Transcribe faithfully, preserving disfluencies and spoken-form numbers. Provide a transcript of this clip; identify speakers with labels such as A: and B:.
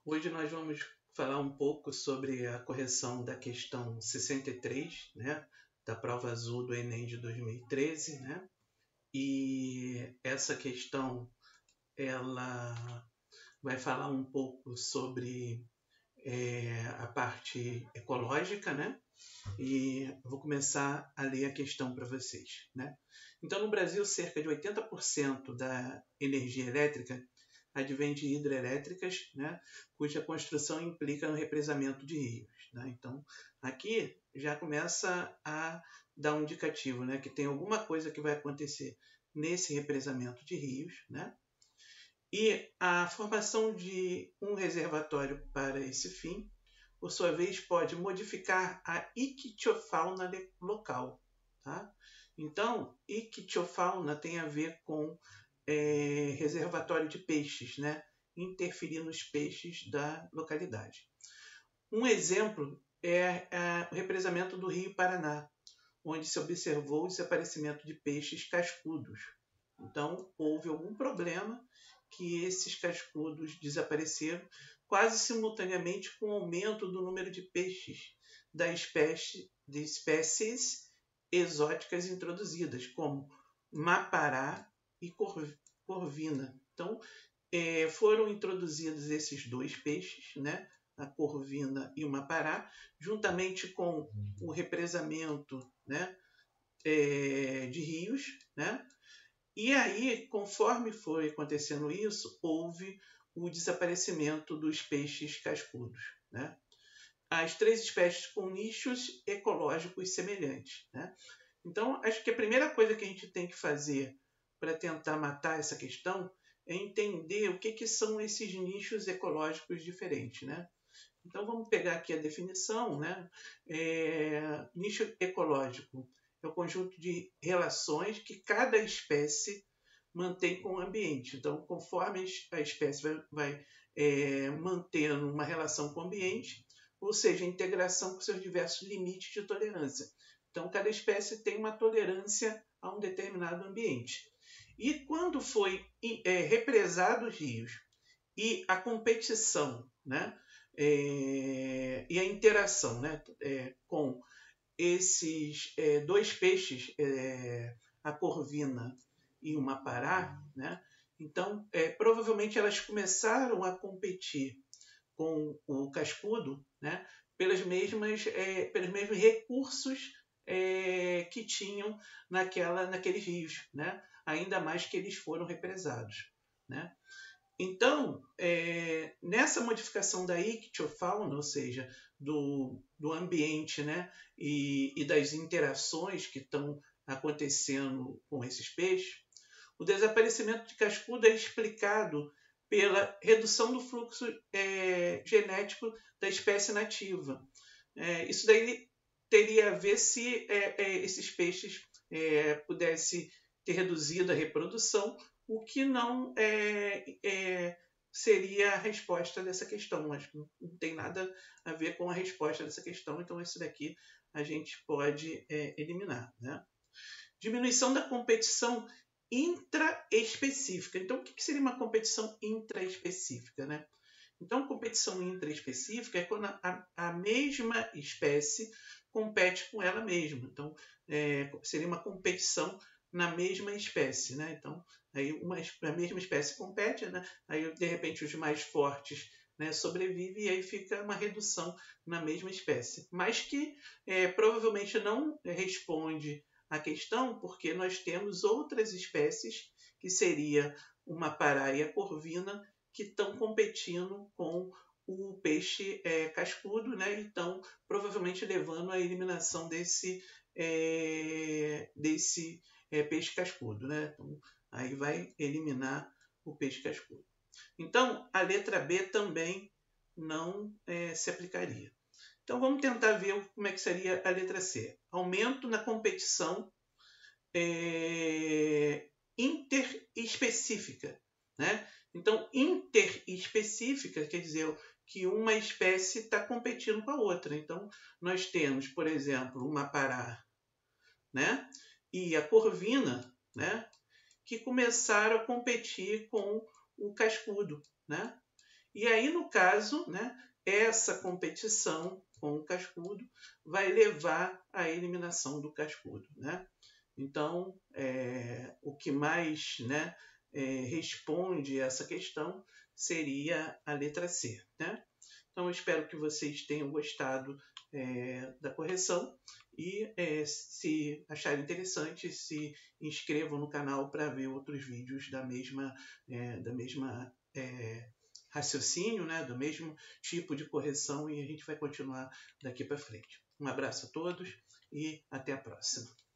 A: Hoje nós vamos falar um pouco sobre a correção da questão sessenta e três, né, da prova azul do Enem de dois mil e treze, né? E essa questão ela vai falar um pouco sobre é, a parte ecológica, né? E eu vou começar a ler a questão para vocês, né? Então, no Brasil, cerca de oitenta por cento da energia elétrica advém de hidrelétricas, né, cuja construção implica no represamento de rios. Né? Então, aqui já começa a dar um indicativo, né, que tem alguma coisa que vai acontecer nesse represamento de rios, né? E a formação de um reservatório para esse fim, por sua vez, pode modificar a ictiofauna local. Tá? Então, ictiofauna tem a ver com é, reservatório de peixes, né? Interferir nos peixes da localidade. Um exemplo é, é o represamento do Rio Paraná, onde se observou o desaparecimento de peixes cascudos. Então, houve algum problema que esses cascudos desapareceram quase simultaneamente com o aumento do número de peixes da espécie, de espécies exóticas introduzidas, como mapará e corvina. Então, é, foram introduzidos esses dois peixes, né, a corvina e o mapará, juntamente com o represamento, né, é, de rios, né? E aí, conforme foi acontecendo isso, houve o desaparecimento dos peixes cascudos, né? As três espécies com nichos ecológicos semelhantes, né? Então, acho que a primeira coisa que a gente tem que fazer para tentar matar essa questão é entender o que, que são esses nichos ecológicos diferentes, né? Então, vamos pegar aqui a definição, né? É, nicho ecológico é o conjunto de relações que cada espécie mantém com o ambiente. Então, conforme a espécie vai, vai é, mantendo uma relação com o ambiente, ou seja, a integração com seus diversos limites de tolerância. Então, cada espécie tem uma tolerância a um determinado ambiente. E quando foi é, represado os rios e a competição, né, é, e a interação, né, é, com esses é, dois peixes, é, a corvina e o mapará, né, então é, provavelmente elas começaram a competir com o cascudo, né, pelas mesmas, é, pelos mesmos recursos é, que tinham naquela, naqueles rios, né, ainda mais que eles foram represados, né. Então, é, nessa modificação da ictiofauna, ou seja, do, do ambiente, né, e, e das interações que estão acontecendo com esses peixes, o desaparecimento de cascudo é explicado pela redução do fluxo é, genético da espécie nativa. É, isso daí teria a ver se é, é, esses peixes é, pudessem ter reduzido a reprodução, o que não é, é, seria a resposta dessa questão. Acho que não tem nada a ver com a resposta dessa questão, então isso daqui a gente pode é, eliminar. Né? Diminuição da competição intraespecífica. Então, o que seria uma competição intraespecífica? Né? Então, competição intraespecífica é quando a, a mesma espécie compete com ela mesma. Então, é, seria uma competição na mesma espécie, né? Então, aí uma, a mesma espécie compete, né? Aí de repente os mais fortes, né, sobrevivem e aí fica uma redução na mesma espécie, mas que é, provavelmente não responde à questão, porque nós temos outras espécies que seria uma mapará e a corvina que estão competindo com o peixe é, cascudo, né? Então provavelmente levando à eliminação desse é, desse é, peixe cascudo, né? Então, aí vai eliminar o peixe cascudo. Então, a letra B também não é, se aplicaria. Então, vamos tentar ver como é que seria a letra C. Aumento na competição é, interespecífica, né? Então, interespecífica quer dizer que uma espécie está competindo com a outra. Então, nós temos, por exemplo, o mapará, né, e a corvina, né, que começaram a competir com o cascudo, né? E aí, no caso, né, essa competição com o cascudo vai levar à eliminação do cascudo, né? Então, é, o que mais, né, é, responde a essa questão seria a letra C, né? Então, eu espero que vocês tenham gostado é, da correção e, é, se acharem interessante, se inscrevam no canal para ver outros vídeos da mesma, é, da mesma é, raciocínio, né, do mesmo tipo de correção, e a gente vai continuar daqui para frente. Um abraço a todos e até a próxima.